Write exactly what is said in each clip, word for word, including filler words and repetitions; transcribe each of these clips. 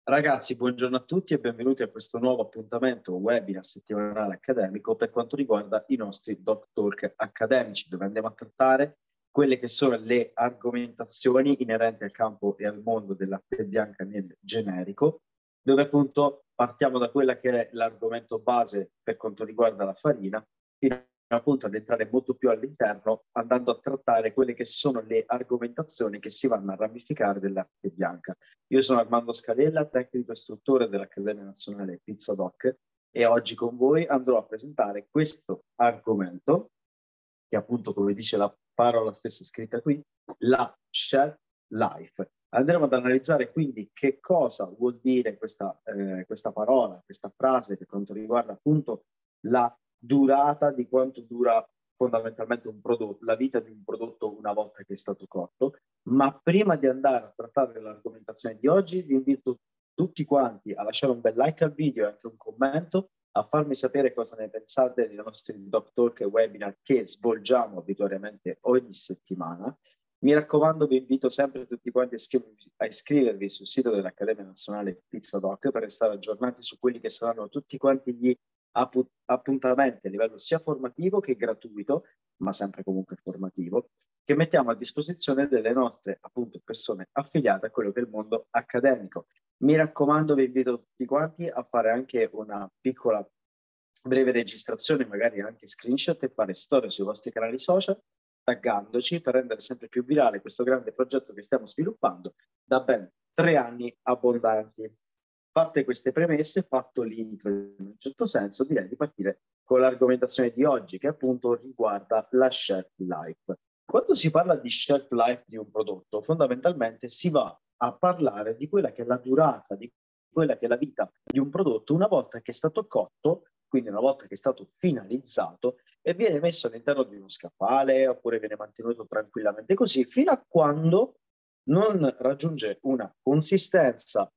Ragazzi, buongiorno a tutti e benvenuti a questo nuovo appuntamento webinar settimanale accademico per quanto riguarda i nostri Doc Talk accademici, dove andiamo a trattare quelle che sono le argomentazioni inerenti al campo e al mondo dell'arte bianca nel generico, dove appunto partiamo da quella che è l'argomento base per quanto riguarda la farina, fino appunto ad entrare molto più all'interno, andando a trattare quelle che sono le argomentazioni che si vanno a ramificare dell'arte bianca. Io sono Armando Scalella, tecnico istruttore dell'Accademia Nazionale Pizza Doc, e oggi con voi andrò a presentare questo argomento, che appunto, come dice la parola stessa scritta qui, la shelf life. Andremo ad analizzare quindi che cosa vuol dire questa, eh, questa parola, questa frase per quanto riguarda appunto la durata di quanto dura fondamentalmente un prodotto, la vita di un prodotto una volta che è stato cotto. Ma prima di andare a trattare l'argomentazione di oggi, vi invito tutti quanti a lasciare un bel like al video e anche un commento, a farmi sapere cosa ne pensate dei nostri Doc Talk e webinar che svolgiamo abitualmente ogni settimana. Mi raccomando, vi invito sempre tutti quanti a iscrivervi, a iscrivervi sul sito dell'Accademia Nazionale Pizza Doc per restare aggiornati su quelli che saranno tutti quanti gli appuntamenti a livello sia formativo che gratuito, ma sempre comunque formativo, che mettiamo a disposizione delle nostre appunto persone affiliate a quello che è il mondo accademico. Mi raccomando, vi invito tutti quanti a fare anche una piccola breve registrazione, magari anche screenshot, e fare storie sui vostri canali social, taggandoci per rendere sempre più virale questo grande progetto che stiamo sviluppando da ben tre anni abbondanti. Fatte queste premesse, fatto l'intro in un certo senso, direi di partire con l'argomentazione di oggi, che appunto riguarda la shelf life. Quando si parla di shelf life di un prodotto, fondamentalmente si va a parlare di quella che è la durata, di quella che è la vita di un prodotto una volta che è stato cotto, quindi una volta che è stato finalizzato e viene messo all'interno di uno scaffale oppure viene mantenuto tranquillamente così fino a quando non raggiunge una consistenza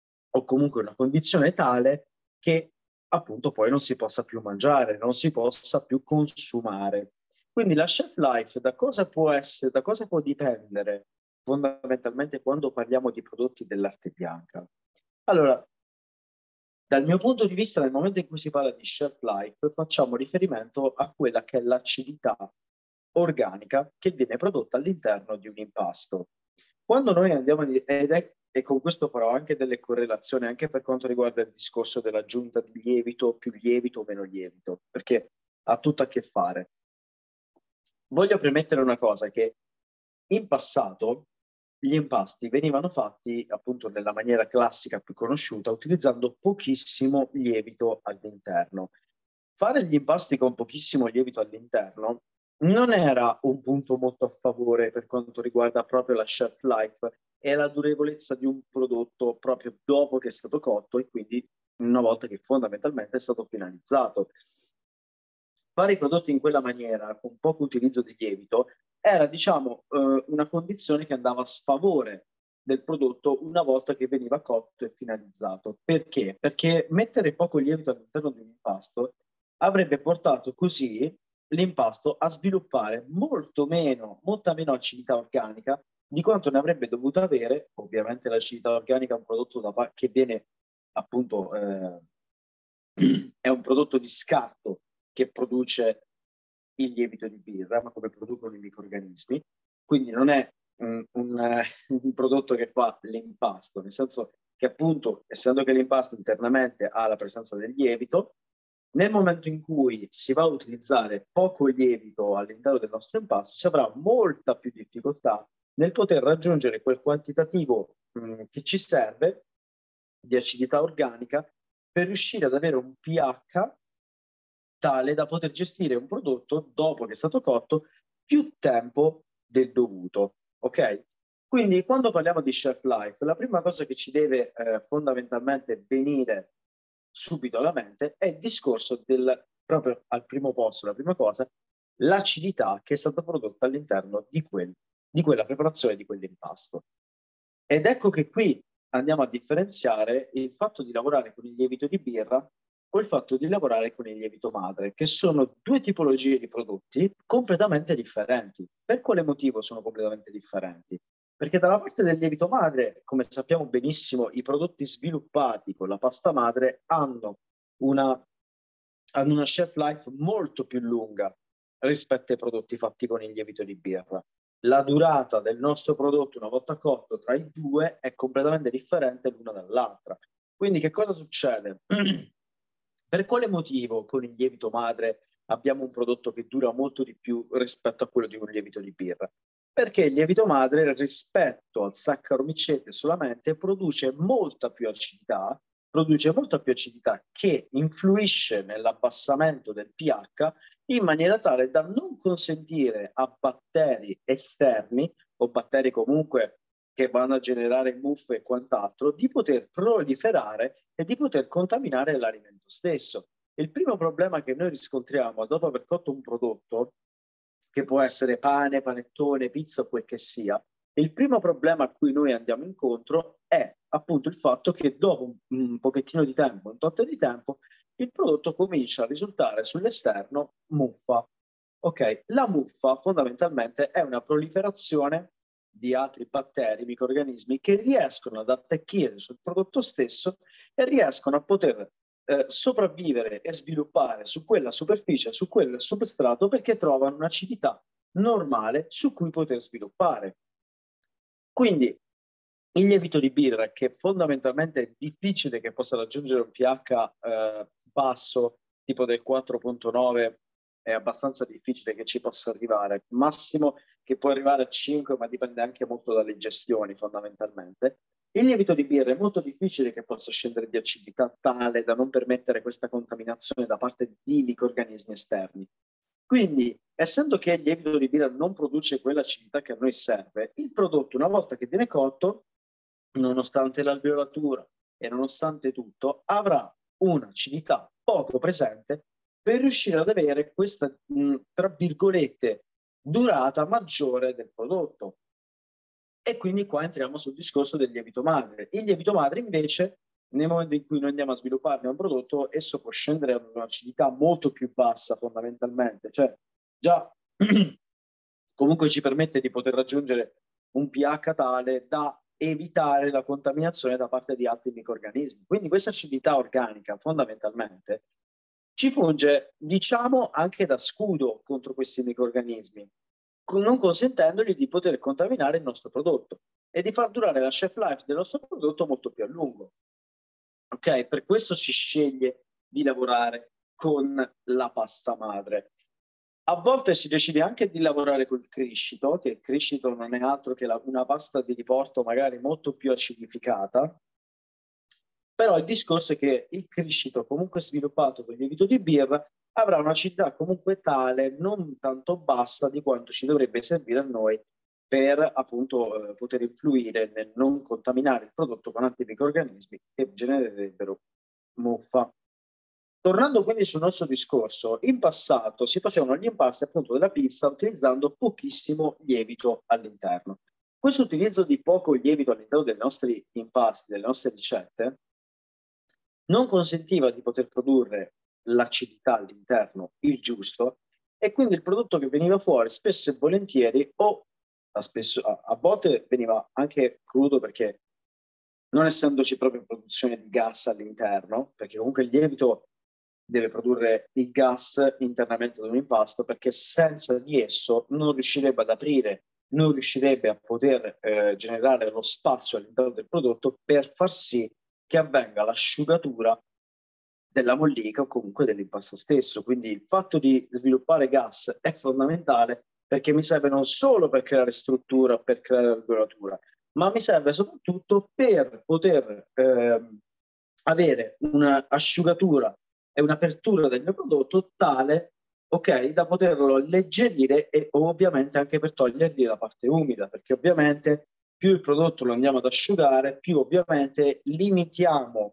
o comunque una condizione tale che appunto poi non si possa più mangiare, non si possa più consumare. Quindi la shelf life da cosa può essere, da cosa può dipendere fondamentalmente quando parliamo di prodotti dell'arte bianca? Allora, dal mio punto di vista, nel momento in cui si parla di shelf life, facciamo riferimento a quella che è l'acidità organica che viene prodotta all'interno di un impasto. Quando noi andiamo, ed è, e con questo farò anche delle correlazioni anche per quanto riguarda il discorso dell'aggiunta di lievito, più lievito o meno lievito, perché ha tutto a che fare. Voglio premettere una cosa, che in passato gli impasti venivano fatti appunto nella maniera classica più conosciuta, utilizzando pochissimo lievito all'interno. Fare gli impasti con pochissimo lievito all'interno non era un punto molto a favore per quanto riguarda proprio la shelf life e la durevolezza di un prodotto proprio dopo che è stato cotto e quindi una volta che fondamentalmente è stato finalizzato. Fare i prodotti in quella maniera, con poco utilizzo di lievito, era, diciamo, eh, una condizione che andava a sfavore del prodotto una volta che veniva cotto e finalizzato. Perché? Perché mettere poco lievito all'interno di un impasto avrebbe portato così l'impasto a sviluppare molto meno, molta meno acidità organica di quanto ne avrebbe dovuto avere. Ovviamente l'acidità organica è un prodotto da, che viene appunto, eh, è un prodotto di scarto che produce il lievito di birra, ma come producono i microrganismi. Quindi non è un, un, un prodotto che fa l'impasto, nel senso che appunto, essendo che l'impasto internamente ha la presenza del lievito, nel momento in cui si va a utilizzare poco lievito all'interno del nostro impasto, si avrà molta più difficoltà nel poter raggiungere quel quantitativo mh, che ci serve di acidità organica per riuscire ad avere un pH tale da poter gestire un prodotto dopo che è stato cotto più tempo del dovuto, ok? Quindi quando parliamo di shelf life, la prima cosa che ci deve eh, fondamentalmente venire subito alla mente è il discorso del, proprio al primo posto, la prima cosa, l'acidità che è stata prodotta all'interno di, quel, di quella preparazione di quell'impasto. Ed ecco che qui andiamo a differenziare il fatto di lavorare con il lievito di birra o il fatto di lavorare con il lievito madre, che sono due tipologie di prodotti completamente differenti. Per quale motivo sono completamente differenti? Perché dalla parte del lievito madre, come sappiamo benissimo, i prodotti sviluppati con la pasta madre hanno una, hanno una shelf life molto più lunga rispetto ai prodotti fatti con il lievito di birra. La durata del nostro prodotto, una volta cotto, tra i due è completamente differente l'una dall'altra. Quindi che cosa succede? Per quale motivo con il lievito madre abbiamo un prodotto che dura molto di più rispetto a quello di un lievito di birra? Perché il lievito madre rispetto al Saccharomycete solamente produce molta più acidità, produce molta più acidità che influisce nell'abbassamento del pH in maniera tale da non consentire a batteri esterni o batteri comunque che vanno a generare muffe e quant'altro di poter proliferare e di poter contaminare l'alimento stesso. Il primo problema che noi riscontriamo dopo aver cotto un prodotto, che può essere pane, panettone, pizza o quel che sia, il primo problema a cui noi andiamo incontro è appunto il fatto che dopo un pochettino di tempo, un tot di tempo, il prodotto comincia a risultare sull'esterno muffa. Ok, la muffa fondamentalmente è una proliferazione di altri batteri, microrganismi che riescono ad attecchire sul prodotto stesso e riescono a poter eh, sopravvivere e sviluppare su quella superficie, su quel substrato, perché trovano un'acidità normale su cui poter sviluppare. Quindi il lievito di birra, che fondamentalmente è difficile che possa raggiungere un pH eh, basso, tipo del quattro virgola nove, è abbastanza difficile che ci possa arrivare. Massimo che può arrivare a cinque, ma dipende anche molto dalle gestioni fondamentalmente. Il lievito di birra è molto difficile che possa scendere di acidità tale da non permettere questa contaminazione da parte di microrganismi esterni. Quindi, essendo che il lievito di birra non produce quell'acidità che a noi serve, il prodotto, una volta che viene cotto, nonostante l'alveolatura e nonostante tutto, avrà un'acidità poco presente per riuscire ad avere questa, mh, tra virgolette, durata maggiore del prodotto. E quindi qua entriamo sul discorso del lievito madre. Il lievito madre invece, nel momento in cui noi andiamo a svilupparne un prodotto, esso può scendere a un'acidità molto più bassa fondamentalmente, cioè già comunque ci permette di poter raggiungere un pH tale da evitare la contaminazione da parte di altri microrganismi. Quindi questa acidità organica fondamentalmente ci funge, diciamo, anche da scudo contro questi microrganismi, non consentendogli di poter contaminare il nostro prodotto e di far durare la shelf life del nostro prodotto molto più a lungo. Ok? Per questo si sceglie di lavorare con la pasta madre. A volte si decide anche di lavorare col criscito, che il criscito non è altro che la, una pasta di riporto magari molto più acidificata, però il discorso è che il criscito comunque sviluppato con il lievito di birra avrà un'acidità comunque tale, non tanto bassa di quanto ci dovrebbe servire a noi per appunto eh, poter influire nel non contaminare il prodotto con altri microrganismi che genererebbero muffa. Tornando quindi sul nostro discorso, in passato si facevano gli impasti appunto della pizza utilizzando pochissimo lievito all'interno. Questo utilizzo di poco lievito all'interno dei nostri impasti, delle nostre ricette, non consentiva di poter produrre l'acidità all'interno, il giusto, e quindi il prodotto che veniva fuori spesso e volentieri o a, spesso, a, a volte veniva anche crudo perché non essendoci proprio produzione di gas all'interno, perché comunque il lievito deve produrre il gas internamente ad un impasto, perché senza di esso non riuscirebbe ad aprire, non riuscirebbe a poter eh, generare lo spazio all'interno del prodotto per far sì che avvenga l'asciugatura della mollica o comunque dell'impasto stesso. Quindi il fatto di sviluppare gas è fondamentale perché mi serve non solo per creare struttura, per creare alveolatura, ma mi serve soprattutto per poter eh, avere un'asciugatura e un'apertura del mio prodotto tale, ok, da poterlo alleggerire e ovviamente anche per togliergli la parte umida, perché ovviamente più il prodotto lo andiamo ad asciugare, più ovviamente limitiamo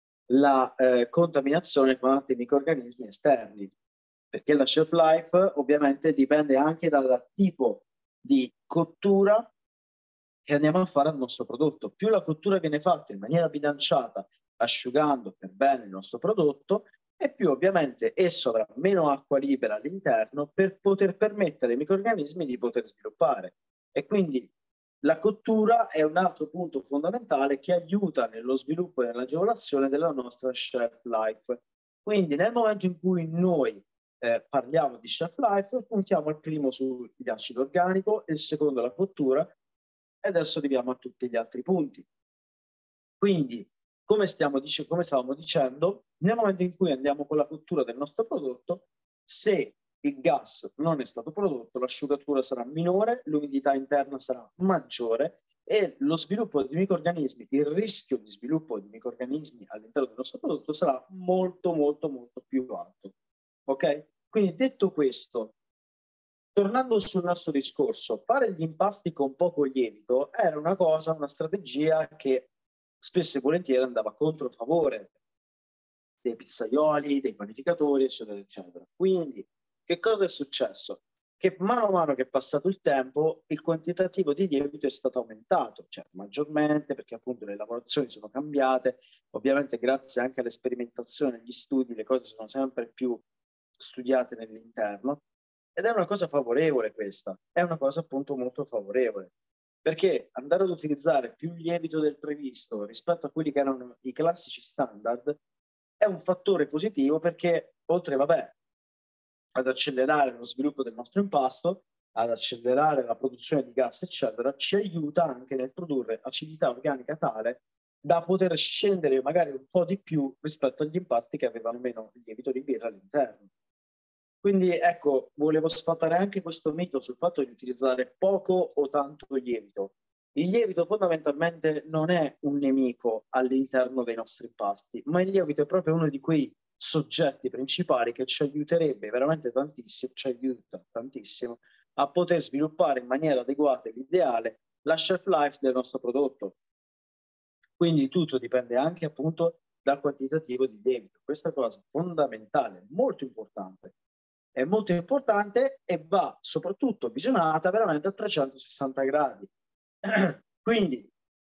la eh, contaminazione con altri microrganismi esterni, perché la shelf life ovviamente dipende anche dal tipo di cottura che andiamo a fare al nostro prodotto. Più la cottura viene fatta in maniera bilanciata, asciugando per bene il nostro prodotto, e più ovviamente esso avrà meno acqua libera all'interno per poter permettere ai microrganismi di poter sviluppare. E quindi La cottura è un altro punto fondamentale che aiuta nello sviluppo e nell'agevolazione della nostra shelf life. Quindi nel momento in cui noi eh, parliamo di shelf life, puntiamo il primo sugli acidi organico, il secondo la cottura, e adesso arriviamo a tutti gli altri punti. Quindi, come, stiamo dic- come stavamo dicendo, nel momento in cui andiamo con la cottura del nostro prodotto, se il gas non è stato prodotto, l'asciugatura sarà minore, l'umidità interna sarà maggiore e lo sviluppo di microrganismi, il rischio di sviluppo di microrganismi all'interno del nostro prodotto sarà molto, molto, molto più alto. Ok? Quindi detto questo, tornando sul nostro discorso, fare gli impasti con poco lievito era una cosa, una strategia che spesso e volentieri andava contro favore dei pizzaioli, dei panificatori, eccetera, eccetera. Quindi, che cosa è successo? Che mano a mano che è passato il tempo, il quantitativo di lievito è stato aumentato, cioè maggiormente, perché appunto le lavorazioni sono cambiate, ovviamente grazie anche alle sperimentazioni, agli studi, le cose sono sempre più studiate nell'interno, ed è una cosa favorevole questa, è una cosa appunto molto favorevole, perché andare ad utilizzare più lievito del previsto rispetto a quelli che erano i classici standard è un fattore positivo perché oltre, vabbè, ad accelerare lo sviluppo del nostro impasto, ad accelerare la produzione di gas, eccetera, ci aiuta anche nel produrre acidità organica tale da poter scendere magari un po' di più rispetto agli impasti che avevano meno lievito di birra all'interno. Quindi ecco, volevo sfatare anche questo mito sul fatto di utilizzare poco o tanto lievito. Il lievito fondamentalmente non è un nemico all'interno dei nostri impasti, ma il lievito è proprio uno di quei soggetti principali che ci aiuterebbe veramente tantissimo, ci aiuta tantissimo a poter sviluppare in maniera adeguata e ideale la shelf life del nostro prodotto. Quindi tutto dipende anche appunto dal quantitativo di lievito. Questa cosa è fondamentale, molto importante. È molto importante e va soprattutto visionata veramente a trecentosessanta gradi. Quindi,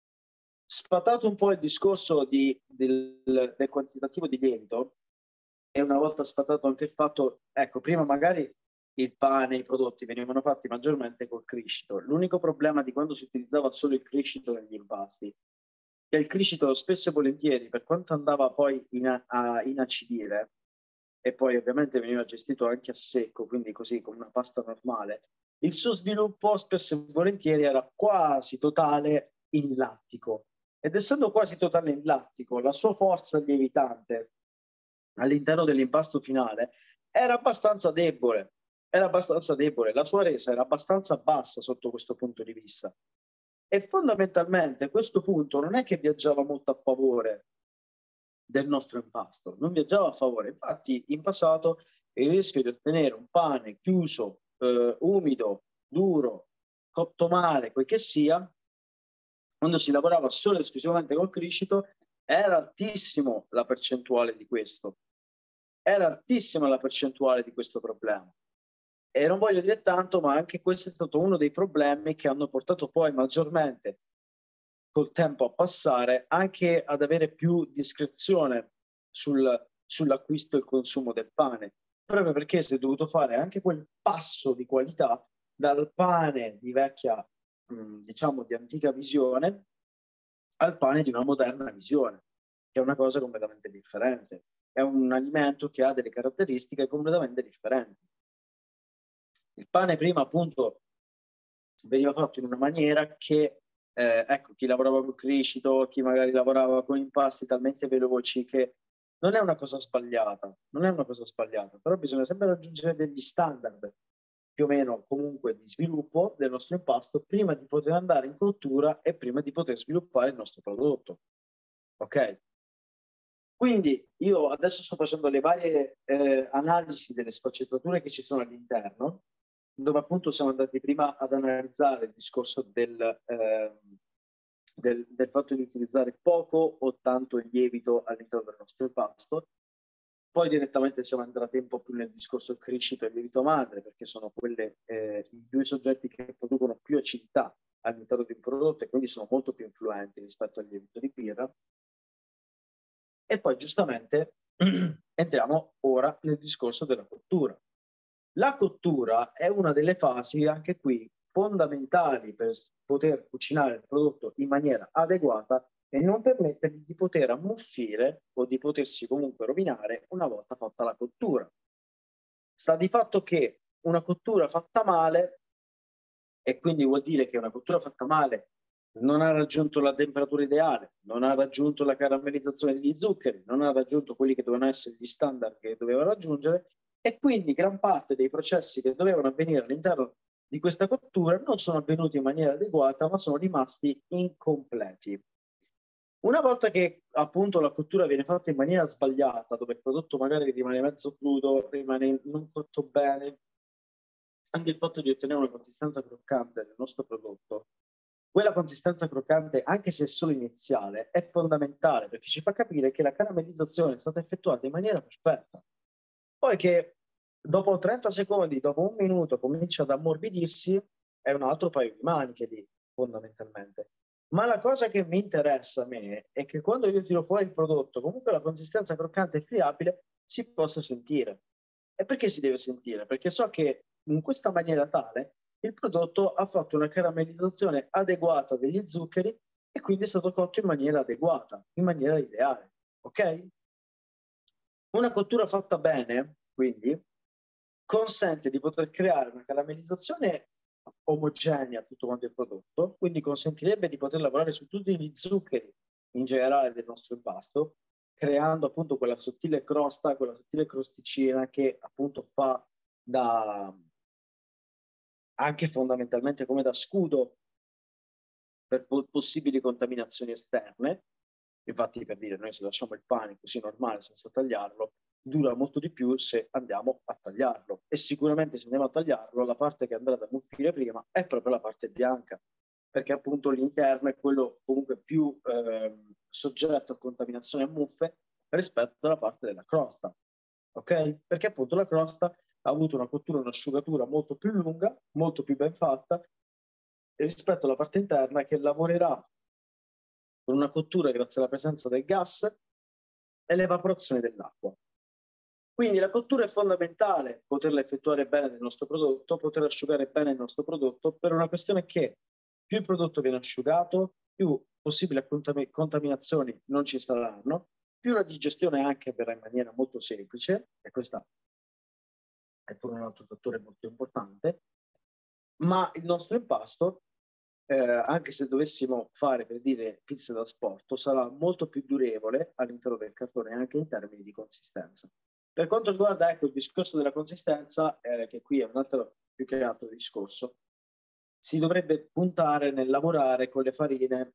sfatato un po' il discorso di, del, del quantitativo di lievito, e una volta sfatato anche il fatto, ecco, prima magari il pane, i prodotti venivano fatti maggiormente col criscito. L'unico problema di quando si utilizzava solo il criscito negli impasti, che il criscito spesso e volentieri, per quanto andava poi in a, a inacidire, e poi ovviamente veniva gestito anche a secco, quindi così come una pasta normale, il suo sviluppo spesso e volentieri era quasi totale in lattico. Ed essendo quasi totale in lattico, la sua forza lievitante all'interno dell'impasto finale era abbastanza debole, era abbastanza debole, la sua resa era abbastanza bassa sotto questo punto di vista. E fondamentalmente questo punto non è che viaggiava molto a favore del nostro impasto, non viaggiava a favore. Infatti in passato il rischio di ottenere un pane chiuso, eh, umido, duro, cotto male, quel che sia, quando si lavorava solo e esclusivamente col criscito, era altissimo la percentuale di questo. Era altissima la percentuale di questo problema. E non voglio dire tanto, ma anche questo è stato uno dei problemi che hanno portato poi maggiormente col tempo a passare anche ad avere più discrezione sul, sull'acquisto e il consumo del pane, proprio perché si è dovuto fare anche quel passo di qualità dal pane di vecchia, mh, diciamo, di antica visione al pane di una moderna visione, che è una cosa completamente differente. È un alimento che ha delle caratteristiche completamente differenti. Il pane prima appunto veniva fatto in una maniera che, eh, ecco, chi lavorava col criscito, chi magari lavorava con impasti talmente veloci che non è una cosa sbagliata, non è una cosa sbagliata, però bisogna sempre raggiungere degli standard più o meno comunque di sviluppo del nostro impasto prima di poter andare in cottura e prima di poter sviluppare il nostro prodotto. Ok? Quindi io adesso sto facendo le varie eh, analisi delle sfaccettature che ci sono all'interno, dove appunto siamo andati prima ad analizzare il discorso del, eh, del, del fatto di utilizzare poco o tanto lievito all'interno del nostro impasto. Poi direttamente siamo andati un po' più nel discorso criscito e lievito madre, perché sono quelle, eh, i due soggetti che producono più acidità all'interno di un prodotto e quindi sono molto più influenti rispetto al lievito di birra. E poi giustamente entriamo ora nel discorso della cottura. La cottura è una delle fasi, anche qui, fondamentali per poter cucinare il prodotto in maniera adeguata e non permettergli di poter ammuffire o di potersi comunque rovinare una volta fatta la cottura. Sta di fatto che una cottura fatta male, e quindi vuol dire che una cottura fatta male non ha raggiunto la temperatura ideale, non ha raggiunto la caramellizzazione degli zuccheri, non ha raggiunto quelli che dovevano essere gli standard che doveva raggiungere, e quindi gran parte dei processi che dovevano avvenire all'interno di questa cottura non sono avvenuti in maniera adeguata, ma sono rimasti incompleti. Una volta che appunto la cottura viene fatta in maniera sbagliata, dove il prodotto magari rimane mezzo crudo, rimane non cotto bene, anche il fatto di ottenere una consistenza croccante del nostro prodotto, quella consistenza croccante, anche se è solo iniziale, è fondamentale perché ci fa capire che la caramellizzazione è stata effettuata in maniera perfetta. Poi che dopo trenta secondi, dopo un minuto, comincia ad ammorbidirsi, è un altro paio di maniche lì, fondamentalmente. Ma la cosa che mi interessa a me è che quando io tiro fuori il prodotto, comunque la consistenza croccante e friabile si possa sentire. E perché si deve sentire? Perché so che in questa maniera tale il prodotto ha fatto una caramellizzazione adeguata degli zuccheri e quindi è stato cotto in maniera adeguata, in maniera ideale. Ok? Una cottura fatta bene, quindi, consente di poter creare una caramellizzazione omogenea a tutto quanto il prodotto, quindi consentirebbe di poter lavorare su tutti gli zuccheri in generale del nostro impasto, creando appunto quella sottile crosta, quella sottile crosticina che appunto fa da anche fondamentalmente come da scudo per po- possibili contaminazioni esterne. Infatti, per dire, noi se lasciamo il pane così normale senza tagliarlo, dura molto di più se andiamo a tagliarlo. E sicuramente se andiamo a tagliarlo, la parte che andrà ad ammuffire prima è proprio la parte bianca, perché appunto l'interno è quello comunque più eh, soggetto a contaminazione e muffe rispetto alla parte della crosta. Ok? Perché appunto la crosta ha avuto una cottura, un'asciugatura molto più lunga, molto più ben fatta, rispetto alla parte interna che lavorerà con una cottura grazie alla presenza del gas e l'evaporazione dell'acqua. Quindi la cottura è fondamentale, poterla effettuare bene nel nostro prodotto, poter asciugare bene il nostro prodotto, per una questione che più il prodotto viene asciugato, più possibili contaminazioni non ci saranno, più la digestione anche verrà in maniera molto semplice, e questo è pure un altro fattore molto importante, ma il nostro impasto, eh, anche se dovessimo fare, per dire, pizza da sport, sarà molto più durevole all'interno del cartone anche in termini di consistenza. Per quanto riguarda, ecco, il discorso della consistenza, eh, che qui è un altro più che altro discorso, si dovrebbe puntare nel lavorare con le farine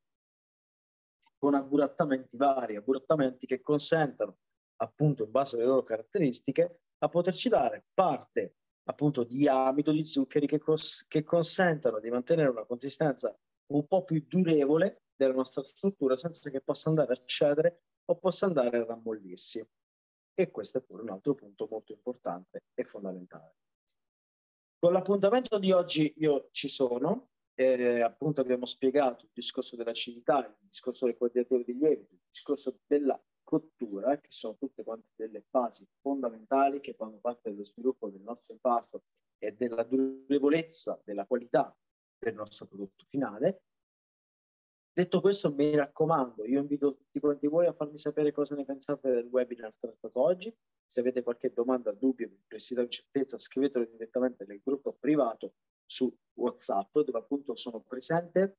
con abburattamenti vari, abburattamenti che consentano, appunto, in base alle loro caratteristiche, a poterci dare parte appunto di amido, di zuccheri che, cos- che consentano di mantenere una consistenza un po' più durevole della nostra struttura senza che possa andare a cedere o possa andare a rammollirsi. E questo è pure un altro punto molto importante e fondamentale. Con l'appuntamento di oggi io ci sono, eh, appunto abbiamo spiegato il discorso dell'acidità, il discorso del quantitativo di lievito, il discorso della cottura, che sono tutte quante delle basi fondamentali che fanno parte dello sviluppo del nostro impasto e della durevolezza, della qualità del nostro prodotto finale. Detto questo, mi raccomando, io invito tutti quanti voi a farmi sapere cosa ne pensate del webinar trattato oggi. Se avete qualche domanda, dubbio, perplessità o incertezza, scrivetelo direttamente nel gruppo privato su WhatsApp, dove appunto sono presente.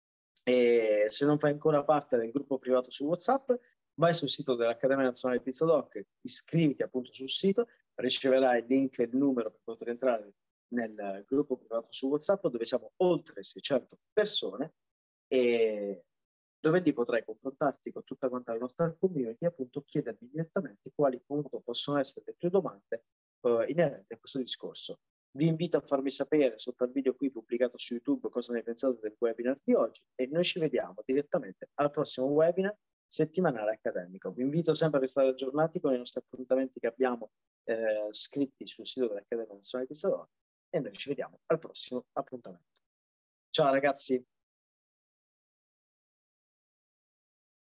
E se non fai ancora parte del gruppo privato su WhatsApp, vai sul sito dell'Accademia Nazionale Pizza Doc, iscriviti appunto sul sito, riceverai il link e il numero per poter entrare nel gruppo privato su WhatsApp, dove siamo oltre seicento persone, e dove lì potrai confrontarti con tutta quanta la nostra community e appunto chiedermi direttamente quali appunto possono essere le tue domande uh, inerenti a questo discorso. Vi invito a farmi sapere sotto al video qui pubblicato su YouTube cosa ne pensate del webinar di oggi e noi ci vediamo direttamente al prossimo webinar settimanale accademico. Vi invito sempre a restare aggiornati con i nostri appuntamenti che abbiamo eh, scritti sul sito dell'Accademia Nazionale Pizza Doc e noi ci vediamo al prossimo appuntamento. Ciao ragazzi!